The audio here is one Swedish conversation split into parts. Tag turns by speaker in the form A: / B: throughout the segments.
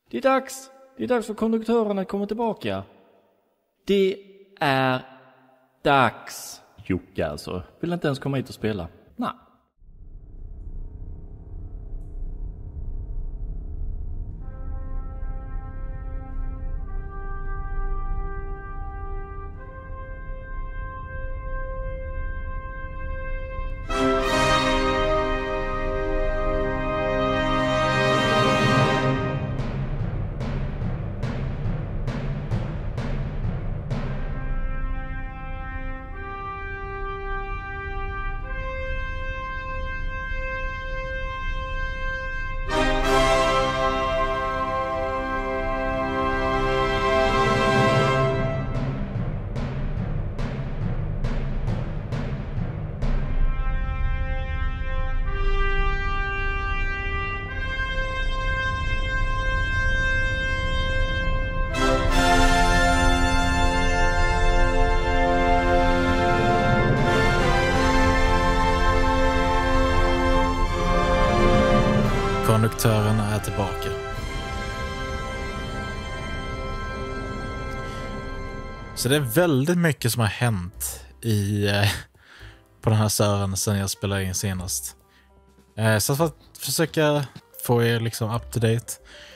A: Det är dags. Det är dags för konduktören att komma tillbaka. Det är dags. Jocke alltså. Vill inte ens komma hit och spela. Nej.
B: Konduktören är tillbaka. Så det är väldigt mycket som har hänt på den här servern sedan jag spelade in senast. Så för att försöka få er liksom up to date.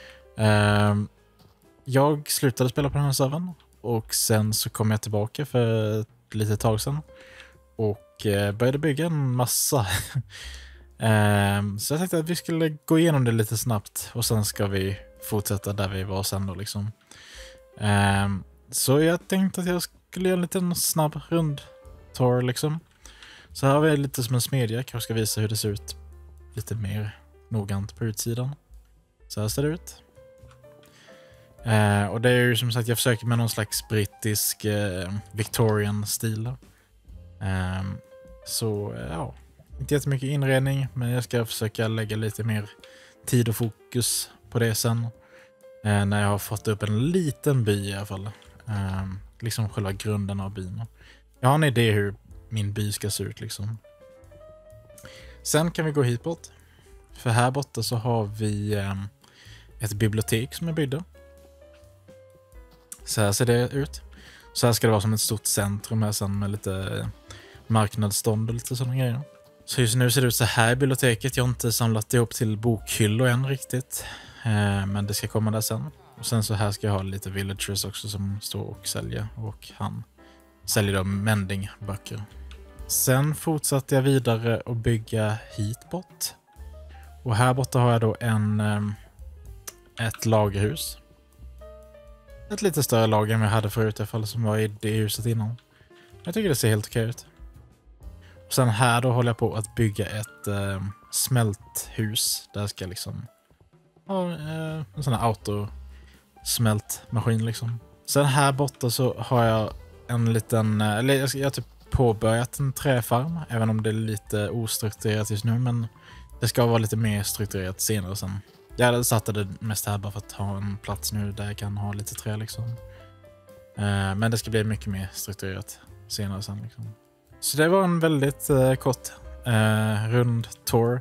B: Jag slutade spela på den här servern och sen så kom jag tillbaka för ett litet tag sedan och började bygga en massa. Så jag tänkte att vi skulle gå igenom det lite snabbt och sen ska vi fortsätta där vi var sen då liksom. Så jag tänkte att jag skulle göra en liten snabb rundtour liksom. Så här har vi lite som en smedja, kanske ska visa hur det ser ut lite mer noggrant på utsidan. Så här ser det ut. Och det är ju som sagt, jag försöker med någon slags brittisk Victorian-stil. Så ja, inte jättemycket inredning, men jag ska försöka lägga lite mer tid och fokus på det sen. När jag har fått upp en liten by i alla fall. Liksom själva grunden av byn. Jag har en idé hur min by ska se ut liksom. Sen kan vi gå hit bort. För här borta så har vi ett bibliotek som jag byggde. Så här ser det ut. Så här ska det vara som ett stort centrum här sen med lite marknadsstånd och lite sådana grejer. Så just nu ser det ut så här i biblioteket. Jag har inte samlat ihop till bokhyllor än riktigt. Men det ska komma där sen. Och sen så här ska jag ha lite villagers också som står och säljer. Och han säljer då mendingböcker. Sen fortsatte jag vidare och bygga hit bort. Och här borta har jag då ett lagerhus. Ett lite större lager än jag hade förut i alla fall, som var i det huset innan. Jag tycker det ser helt okej ut. Och sen här då håller jag på att bygga ett smälthus. Där ska jag liksom ha en sån här autosmältmaskin liksom. Sen här borta så har jag en liten, eller jag har typ påbörjat en träfarm. Även om det är lite ostrukturerat just nu, men det ska vara lite mer strukturerat senare sen. Jag satte det mest här bara för att ha en plats nu där jag kan ha lite trä liksom. Men det ska bli mycket mer strukturerat senare sen liksom. Så det var en väldigt kort rund tour.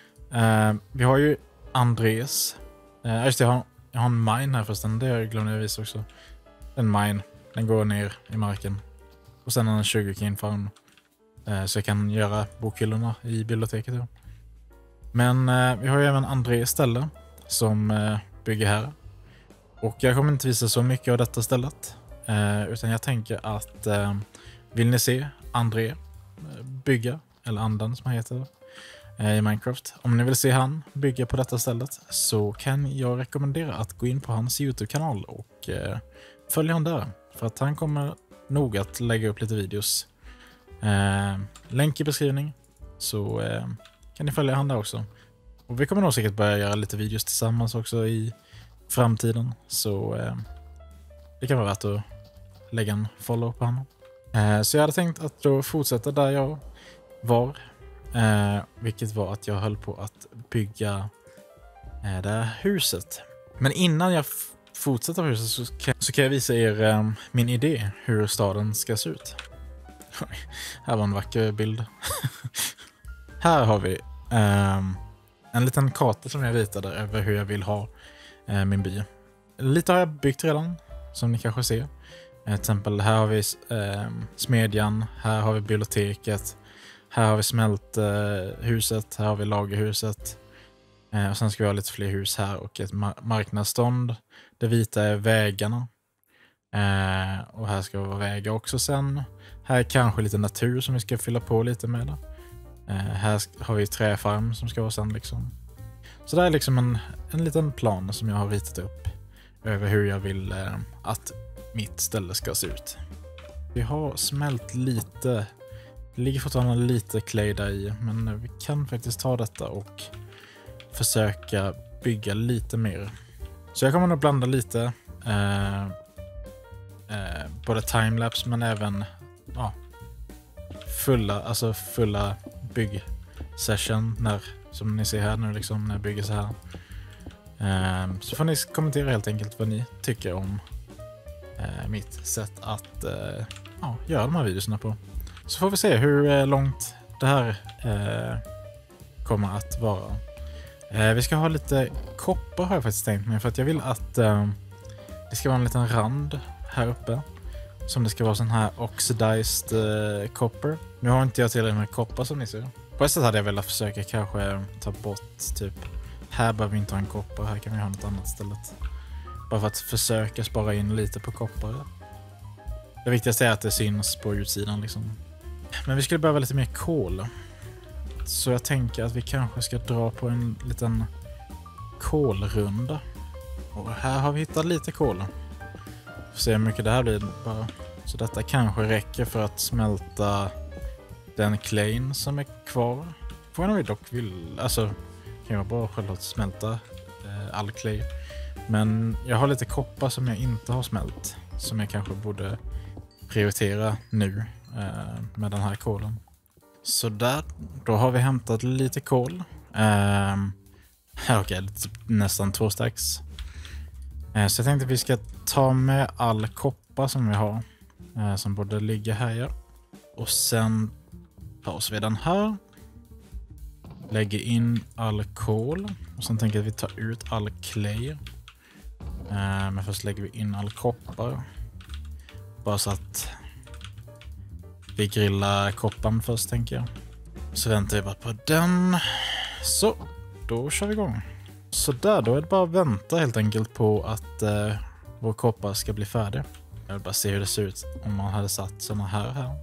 B: Vi har ju Andres. Just det, jag har en mine här förresten. Det glömde jag visa också. En mine. Den går ner i marken. Och sen en sugarcane farm. Så jag kan göra bokhyllorna i biblioteket. Ja. Men vi har ju även Andres ställe som bygger här. Och jag kommer inte visa så mycket av detta stället. Utan jag tänker att vill ni se André bygga, eller Andan som han heter i Minecraft. Om ni vill se han bygga på detta stället så kan jag rekommendera att gå in på hans YouTube-kanal och följa han där. För att han kommer nog att lägga upp lite videos. Länk i beskrivning så kan ni följa han där också. Och vi kommer nog säkert börja göra lite videos tillsammans också i framtiden. Så det kan vara värt att lägga en follow på honom. Så jag hade tänkt att då fortsätta där jag var. Vilket var att jag höll på att bygga det här huset. Men innan jag fortsätter på huset så kan jag visa er min idé hur staden ska se ut. Här var en vacker bild. Här har vi en liten karta som jag ritade över hur jag vill ha min by. lite har jag byggt redan, som ni kanske ser. Till exempel här har vi smedjan, här har vi biblioteket, här har vi smälthuset, här har vi lagerhuset. Och sen ska vi ha lite fler hus här och ett marknadsstånd. Det vita är vägarna. Och här ska det vara vägar också sen. Här är kanske lite natur som vi ska fylla på lite med. Här har vi träfarm som ska vara sen liksom. Så det är liksom en liten plan som jag har ritat upp över hur jag vill att mitt ställe ska se ut. Vi har smält lite. Det ligger fortfarande lite clay där i, men vi kan faktiskt ta detta och försöka bygga lite mer. Så jag kommer nog blanda lite både timelapse men även fulla byggsession som ni ser här nu liksom när jag bygger så här. Så får ni kommentera helt enkelt vad ni tycker om mitt sätt att göra de här videorna på. Så får vi se hur långt det här kommer att vara. Vi ska ha lite koppar har jag faktiskt tänkt mig, för att jag vill att det ska vara en liten rand här uppe som det ska vara sån här oxidized copper. Nu har inte jag tillräckligt med koppar som ni ser. På ett sätt hade jag velat försöka kanske ta bort typ, här behöver vi inte ha en koppar, här kan vi ha något annat istället. Bara för att försöka spara in lite på koppar. Det viktigaste är att det syns på utsidan liksom. Men vi skulle behöva lite mer kol. Så jag tänker att vi kanske ska dra på en liten kolrunda. Och här har vi hittat lite kol. Får se hur mycket det här blir bara. Så detta kanske räcker för att smälta den clayn som är kvar. Frågan vi dock vill, alltså kan jag bara självklart smälta all clay. Men jag har lite koppar som jag inte har smält. Som jag kanske borde prioritera nu med den här kolen. Så där, då har vi hämtat lite kol. Okej, nästan 2 stacks. Så jag tänkte att vi ska ta med all koppar som vi har. Som borde ligga här. Ja. Och sen pausar vi den här. Lägger in all kol. Och sen tänker jag att vi tar ut all clay. Men först lägger vi in all koppar. Bara så att vi grillar kopparn först tänker jag. Så väntar vi bara på den. Så, då kör vi igång. Så där, då är det bara att vänta helt enkelt på att vår koppar ska bli färdig. Jag vill bara se hur det ser ut om man hade satt såna här.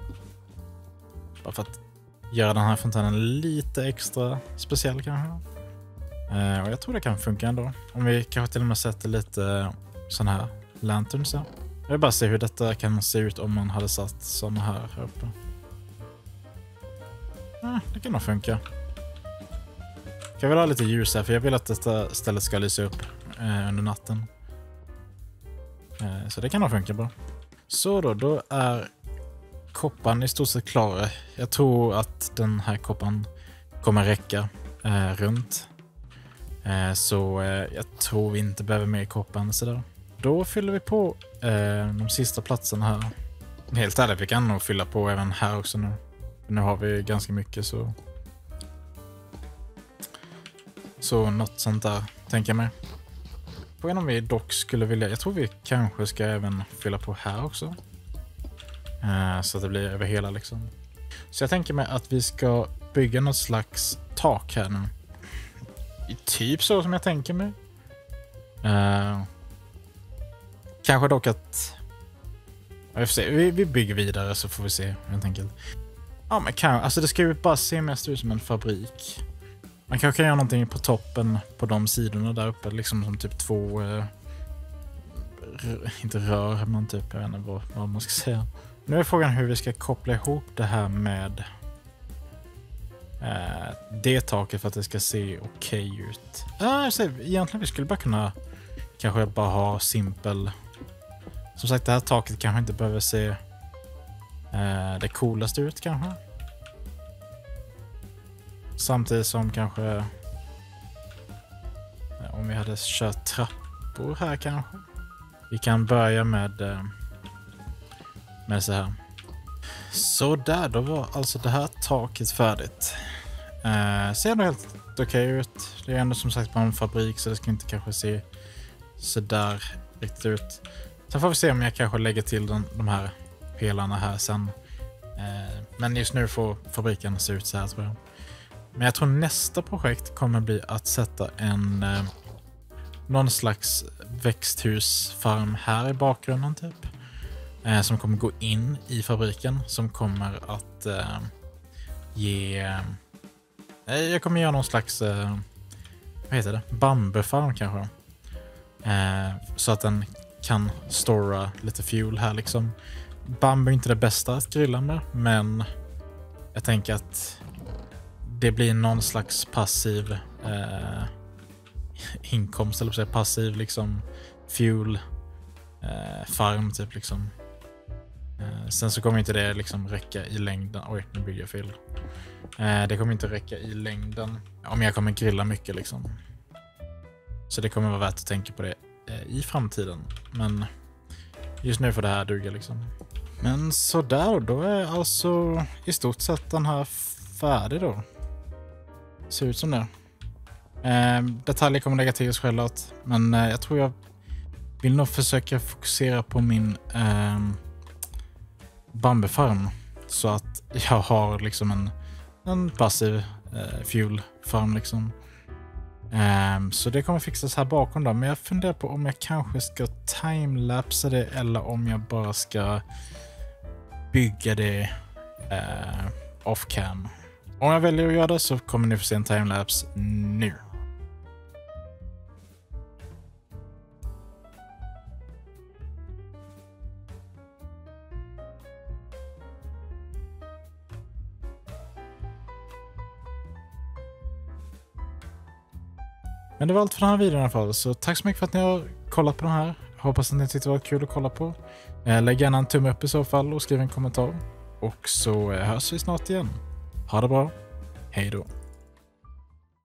B: Bara för att göra den här fontänen lite extra speciell kanske. Och jag tror det kan funka ändå. Om vi kanske till och med sätter lite såna här lanterns här. Jag vill bara se hur detta kan se ut om man hade satt såna här uppe. Det kan nog funka. Jag vill ha lite ljus här för jag vill att detta stället ska lysa upp under natten. Så det kan nog funka bra. Så då är koppan i stort sett klar. Jag tror att den här koppan kommer räcka runt. Så jag tror vi inte behöver mer koppan så där. Då fyller vi på de sista platserna här. Helt ärligt, vi kan nog fylla på även här också nu. Nu har vi ganska mycket så något sånt där tänker jag mig. Frågan om vi dock skulle vilja, jag tror vi kanske ska även fylla på här också. Så att det blir över hela liksom. Så jag tänker mig att vi ska bygga något slags tak här nu. Typ så som jag tänker mig. Kanske dock att vi bygger vidare så får vi se helt enkelt. Ja men alltså det ska ju bara se mest ut som en fabrik. Man kanske kan göra någonting på toppen på de sidorna där uppe liksom som typ 2 inte rör men typ jag vet inte vad man ska säga. Nu är frågan hur vi ska koppla ihop det här med det taket för att det ska se okej ut. Egentligen vi skulle bara kunna kanske bara ha simpel. Som sagt, det här taket kanske inte behöver se det coolaste ut kanske. Samtidigt som kanske om vi hade kört trappor här kanske. Vi kan börja med så här. Så där, då var alltså det här taket färdigt. Ser ändå helt okej ut. Det är ändå som sagt bara en fabrik så det ska inte kanske se så där riktigt ut. Sen får vi se om jag kanske lägger till de här pelarna här sen. Men just nu får fabriken se ut så här, tror jag. Men jag tror nästa projekt kommer bli att sätta någon slags växthusfarm här i bakgrunden typ. Som kommer gå in i fabriken. Som kommer att jag kommer göra någon slags vad heter det? Bambufarm kanske. Så att den kan stora lite fuel här liksom. Bambu är inte det bästa att grilla med, men jag tänker att det blir någon slags passiv inkomst, eller så passiv liksom fuel farm typ liksom. Sen så kommer inte det liksom räcka i längden. Oj, nu bygger jag fel. Det kommer inte räcka i längden om jag kommer grilla mycket liksom. Så det kommer vara värt att tänka på det i framtiden. Men just nu får det här duga liksom. Men så där då är alltså i stort sett den här färdig då. Ser ut som det. Detaljer kommer lägga till självklart. Men jag tror jag vill nog försöka fokusera på min bambufarm. Så att jag har liksom en passiv fuel-farm liksom. Så det kommer fixas här bakom då. Men jag funderar på om jag kanske ska timelapsa det eller om jag bara ska bygga det off-cam. Om jag väljer att göra det så kommer ni få se en timelapse nu. Men det var allt för den här videon i alla fall. Så tack så mycket för att ni har kollat på den här. Hoppas att ni tyckte det var kul att kolla på. Lägg gärna en tumme upp i så fall och skriv en kommentar. Och så hörs vi snart igen. Ha det bra. Hej då.